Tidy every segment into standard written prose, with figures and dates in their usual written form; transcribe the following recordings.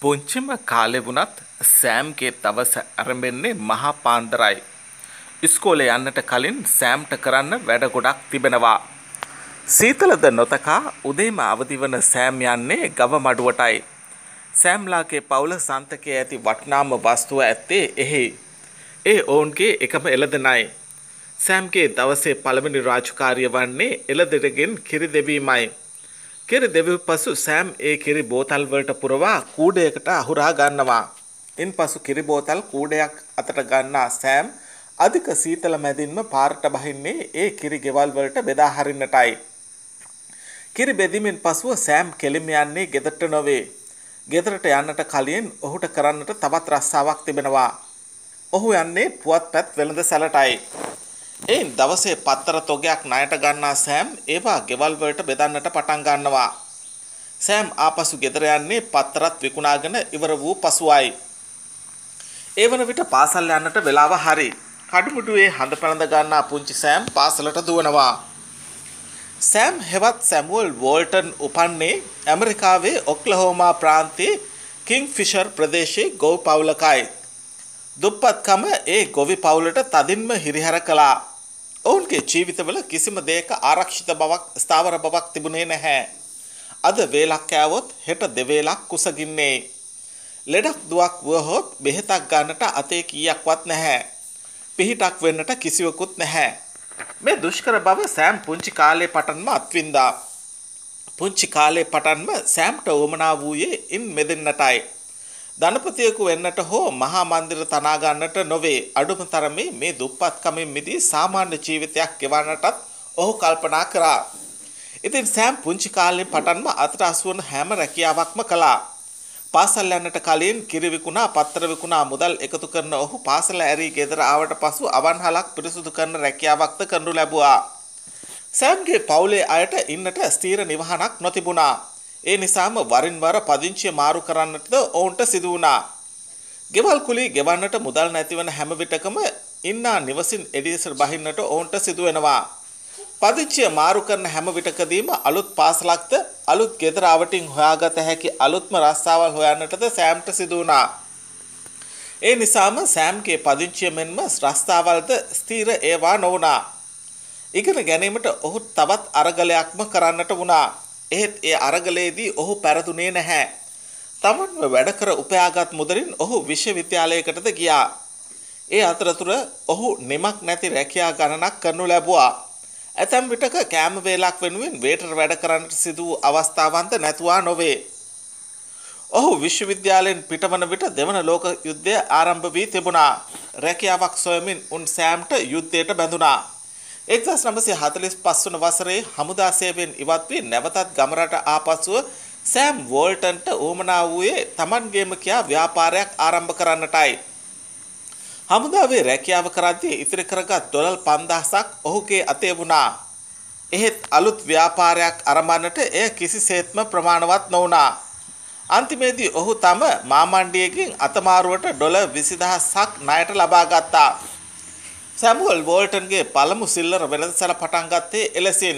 පුංචිම කාලේ වුණත් සෑම්ගේ දවස ආරම්භෙන්නේ මහා පාන්දරයි. ඉස්කෝලේ යන්නට කලින් සෑම්ට කරන්න වැඩ ගොඩක් තිබෙනවා. සීතලද නොතකා උදේම අවදි වන සෑම් යන්නේ ගව මඩුවටයි. සෑම්ලාගේ පවුල සන්තකයේ ඇති වටිනාම වස්තුව ඇත්තේ එහි. ඒ ඔවුන්ගේ එකම එළදෙනයි. සෑම්ගේ දවසේ පළවෙනි රාජකාරිය වන්නේ එළදෙනගෙන් කිරි දෙවීමයි. කිරි දෙවූ පසු සෑම් ඒ කිරි බෝතල් වලට පුරවා කූඩයකට අහුරා ගන්නවා. ඉන්පසු කිරි බෝතල් කූඩයක් අතට ගන්නා සෑම් අධික සීතල මැදින්ම පාරට බහින්නේ ඒ කිරි ගෙවල් වලට බෙදා හරින්නටයි. කිරි බෙදීමෙන් පසුව සෑම් කෙලින්ම යන්නේ ගෙදරට නොවේ. ගෙදරට යන්නට කලින් ඔහුට කරන්නට තවත් රස්සාවක් තිබෙනවා. ඔහු යන්නේ පුවත්පත් වෙළඳ සැලටයි. එයින් දවසේ පත්තර තොගයක් ණයට ගන්නා සෑම් ඒවා ගෙවල් වලට බෙදන්නට පටන් ගන්නවා. සෑම් ආපසු ගෙදර යන්නේ පත්තරත් විකුණාගෙන ඉවර වූ පසුවයි. ඒ වන විට පාසල් යන්නට වෙලාව හරි. කඩුමුඩුවේ හඳ පැළඳ ගන්නා පුංචි සෑම් පාසලට දුවනවා. සෑම් හෙවත් සැමුවල් වෝල්ටන් උපන්නේ ඇමරිකාවේ ඔක්ලහෝමා ප්‍රාන්තයේ කිංෆිෂර් ප්‍රදේශයේ ගොවි පවුලකයි. දුප්පත්කම ඒ ගොවි පවුලට තදින්ම හිරිහැර කළා. ඔවුන්ගේ ජීවිතවල කිසිම දෙයක ආරක්ෂිත බවක් ස්ථාවර බවක් තිබුණේ නැහැ. අද වේලක් කෑවොත් හෙට දෙවේලක් කුසගින්නේ. ලෙඩක් දුවක් වුවහොත් බෙහෙතක් ගන්නට අතේ කීයක්වත් නැහැ. පිහිටක් වෙන්නට කිසිවකුත් නැහැ. මේ දුෂ්කර බව සෑම් පුංචි කාලේ පටන්ම අත්විඳා. පුංචි කාලේ පටන්ම සෑම්ට උවමනා වූයේ ඉන් මෙදෙන්නටයි. ධනපතියෙකු වෙන්නට හෝ මහා මන්දිර තනා ගන්නට නොවේ. අඩුම තරමේ මේ දුප්පත්කමින් මිදී සාමාන්‍ය ජීවිතයක් ගෙවන්නටත් ඔහු කල්පනා කරා. ඉතින් සෑම් පුංචි කාලේ පටන්ම අතට අසුවන හැම රැකියාවක්ම කළා. පාසල් යන්නට කලින් කිරි විකුණා පත්තර විකුණා මුදල් එකතු කරන ඔහු පාසල ඇරී ගෙදර ආවට පසු අවන්හලක් පිරිසුදු කරන රැකියාවක්ද කරනු ලැබුවා. සෑම්ගේ පවුලේ අයට ඉන්නට ස්ථීර නිවහනක් නොතිබුණා. ඒ නිසාම වරින් වර පදිංචිය මාරු කරන්නටද ඔවුන්ට සිදු වුණා. ගෙවල් කුලී ගෙවන්නට මුදල් නැතිවන හැම විටකම ඉන්නා නිවසින් එළියට බහින්නට ඔවුන්ට සිදු වෙනවා. පදිංචිය මාරු කරන හැම විටකදීම අලුත් පාසලක්ද අලුත් ගෙදර අවටින් හොයාගත හැකි අලුත්ම රස්සාවල් හොයන්නටද සෑම්ට සිදු වුණා. ඒ නිසාම සෑම්ගේ පදිංචිය මෙන්ම රස්සාවල්ද ස්ථීර ඒවා නොවුණා. ඉගෙන ගැනීමට ඔහු තවත් අරගලයක්ම කරන්නට වුණා. එහෙත් ඒ අරගලයේදී ඔහු පැරදුනේ නැහැ. තමන්ව වැඩ කර උපයාගත් මුදලින් ඔහු විශ්වවිද්‍යාලයකටද ගියා. ඒ අතරතුර ඔහු නිමක් නැති රැකියා ගණනක් කරනු ලැබුවා. ඇතැම් විටක කෑම වේලක් වෙනුවෙන් වේටර් වැඩ කරන්නට සිදු වූ අවස්ථාවන්ද නැතුවා නොවේ. ඔහු විශ්වවිද්‍යාලයෙන් පිටවන විට දෙවන ලෝක යුද්ධය ආරම්භ වී තිබුණා. රැකියාවක් සොයමින් උන් සෑම්ට යුද්ධයට බැඳුණා. 1945 වන වසරේ හමුදා සේවයෙන් ඉවත් වී නැවතත් ගමරට ආපසුව සෑම් වෝල්ටන්ට උවමනා වූයේ තමන්ගේම කියා ව්‍යාපාරයක් ආරම්භ කරන්නටයි. හමුදාවේ රැකියාව කරද්දී ඉතිරි කරගත් ඩොලර් 5000ක් ඔහුගේ අතේ වුණා. එහෙත් අලුත් ව්‍යාපාරයක් ආරම්භන්නට එය කිසිසේත්ම ප්‍රමාණවත් නොවුණා. අන්තිමේදී ඔහු තම මාමණ්ඩියකින් අතමාරුවට ඩොලර් 20000ක් ණයට ලබා ගත්තා. සැමුවල් වෝල්ටන්ගේ පළමු සිල්ලර වෙළඳසැල පටන් ගත්තේ එලෙසින්.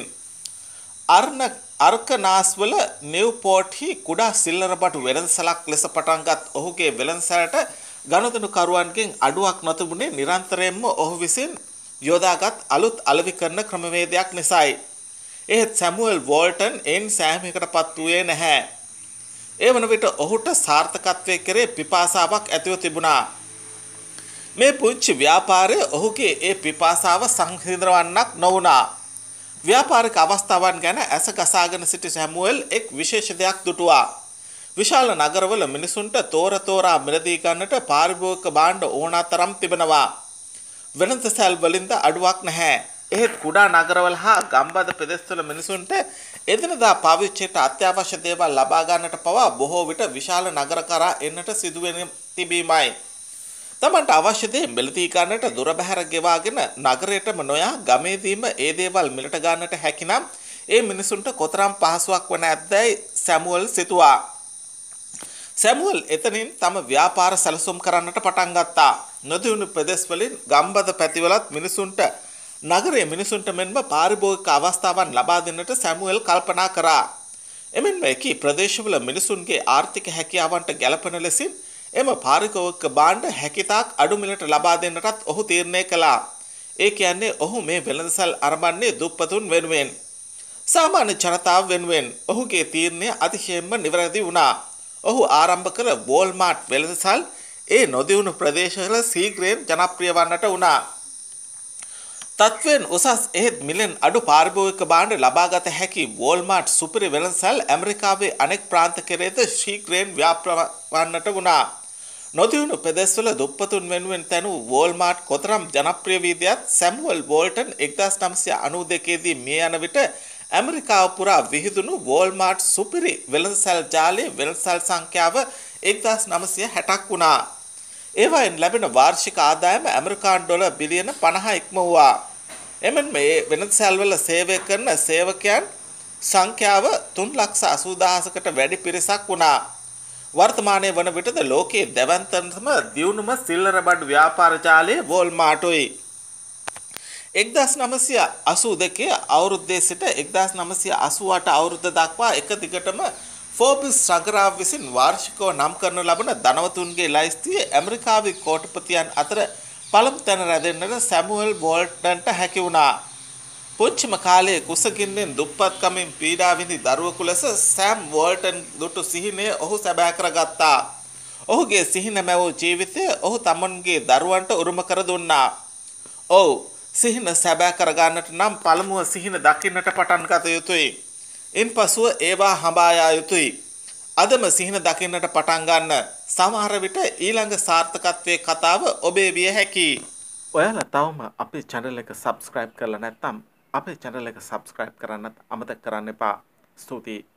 අර්කනාස්වල නිව්පෝර්ට්හි කුඩා සිල්ලර බටු වෙළඳසැලක් ලෙස පටන්ගත් ඔහුගේ වෙළඳසැලට ගනුදෙනුකරුවන්ගෙන් අඩුවක් නොතිබුණේ නිරන්තරයෙන්ම ඔහු විසින් යොදාගත් අලුත් අලෙවි කරන ක්‍රමවේදයක් නිසායි. එහෙත් සැමුවල් වෝල්ටන් එයින් සෑහීමකටපත් වූයේ නැහැ. ඒ වන විට ඔහුට සාර්ථකත්වයේ කෙරේ පිපාසාවක් ඇතිව තිබුණා. මේ පුංචි ව්‍යාපාරය ඔහුගේ ඒ පිපාසාව සංහිඳවන්නක් නොවුණා. ව්‍යාපාරික අවස්ථාවන් ගැන ඇස ගසාගෙන සිටි සැමුවල් එක් විශේෂ දෙයක් දුටුවා. විශාල නගරවල මිනිසුන්ට තෝරා මිලදී ගන්නට පාරිභෝගික භාණ්ඩ ඕනෑ තරම් තිබෙනවා. වෙළඳසැල් වලින්ද අඩුවක් නැහැ. එහෙත් කුඩා නගරවල හා ගම්බද ප්‍රදේශවල මිනිසුන්ට එදිනදා පාවිච්චියට අත්‍යවශ්‍ය දේවල් ලබා ගන්නට පවා බොහෝ විට විශාල නගර කරා එන්නට සිදුවෙන තිබීමයි. තමන්ට අවශ්‍ය දේ මිලදී ගන්නට දුර බැහැර ගෙවාගෙන නගරයටම නොයා ගමේදීම ඒ දේවල් මිලට ගන්නට හැකිනම් ඒ මිනිසුන්ට කොතරම් පහසුවක් වන ඇද්දැයි සැමුවල් සිතුවා. සැමුවල් එතනින් තම ව්‍යාපාර සැලසුම් කරන්නට පටන් ගත්තා. නොදියුණු ප්‍රදේශ වලින් ගම්බද පැතිවලත් මිනිසුන්ට නගරයේ මිනිසුන්ට මෙන්ම පාරිභෝගික අවස්ථාවන් ලබා දෙන්නට සැමුවල් කල්පනා කරා. එමෙන්ම එකී ප්‍රදේශවල මිනිසුන්ගේ ආර්ථික හැකියාවන්ට ගැළපෙන ලෙසින් එම පාරිභෝගික භාණ්ඩ හැකිතාක් අඩු මිලට ලබා දෙන්නටත් ඔහු තීරණය කළා. ඒ කියන්නේ ඔහු මේ වෙළඳසල් අරඹන්නේ දුප්පතුන් වෙනුවෙන්. සාමාන්‍ය ජනතාව වෙනුවෙන් ඔහුගේ තීරණය අතිශයින්ම නිවැරදි වුණා. ඔහු ආරම්භ කළ වෝල්මාර්ට් වෙළඳසල් ඒ නොදියුණු ප්‍රදේශවල ශීඝ්‍රයෙන් ජනප්‍රිය වන්නට වුණා. තත්ත්වයෙන් උසස් එහෙත් මිලෙන් අඩු පාරිභෝගික භාණ්ඩ ලබාගත හැකි වෝල්මාර්ට් සුපිරි වෙළඳසල් ඇමරිකාවේ අනෙක් ප්‍රාන්ත කෙරෙහිද ශීඝ්‍රයෙන් ව්‍යාප්ත වන්නට වුණා. නොදියුණු ප්‍රදේශවල දුප්පතුන් වෙනුවෙන් තැනූ වෝල්මාර්ට් කොතරම් ජනප්‍රිය වීදයත් සැමුවල් වෝල්ටන් 1992 දී මිය යන විට ඇමරිකාව පුරා විහිදුණු වෝල්මාර්ට් සුපිරි වෙළඳසල් ජාලයේ වෙළඳසල් සංඛ්‍යාව 1960ක් වුණා. ඒවායින් ලැබෙන වාර්ෂික ආදායම ඇමරිකානු ඩොලර් බිලියන 50 ඉක්මවුවා. එමෙන්ම මේ වෙළඳසල් වල සේවය කරන සේවකයන් සංඛ්‍යාව 3,80,000කට වැඩි පිරිසක් වුණා. වර්තමානයේ වන විටද ලෝකයේ දැවැන්තම දියුණුම සිල්ලර බඩු ව්‍යාපාර ජාලය වෝල්මාර්ට්යි. 1982 අවුරුද්දේ සිට 1988 අවුරුද්ද දක්වා එක දිගටම ෆෝබස් සංග්‍රහය විසින් වාර්ෂිකව නම් කරනු ලබන ධනවතුන්ගේ ලයිස්තුවේ ඇමරිකාවේ කෝටිපතියන් අතර පළමු තැන රැඳෙන්නට සැමුවල් වෝල්ටන්ට හැකි වුණා. පුංචිම කාලයේ කුසගින්නෙන් දුප්පත්කමින් පීඩා විඳි දරුවෙකු ලෙස සෑම් වෝල්ටන් දුටු සිහිනය ඔහු සැබෑ කරගත්තා. ඔහුගේ සිහින මැවූ ජීවිතය ඔහු තමන්ගේ දරුවන්ට උරුම කර දුන්නා. ඔව්, සිහින සැබෑ කරගන්නට නම් පළමුව සිහින දකින්නට පටන් ගත යුතුයි. ඉන්පසුව ඒවා හඹා යා යුතුයි. අදම සිහින දකින්නට පටන් ගන්න. සමහර විට ඊළඟ සාර්ථකත්වයේ කතාව ඔබේ විය හැකියි. ඔයාලා තවම අපේ channel එක subscribe කරලා නැත්නම් අපේ channel එක subscribe කරන්නත් අමතක කරන්න එපා. ස්තුතියි.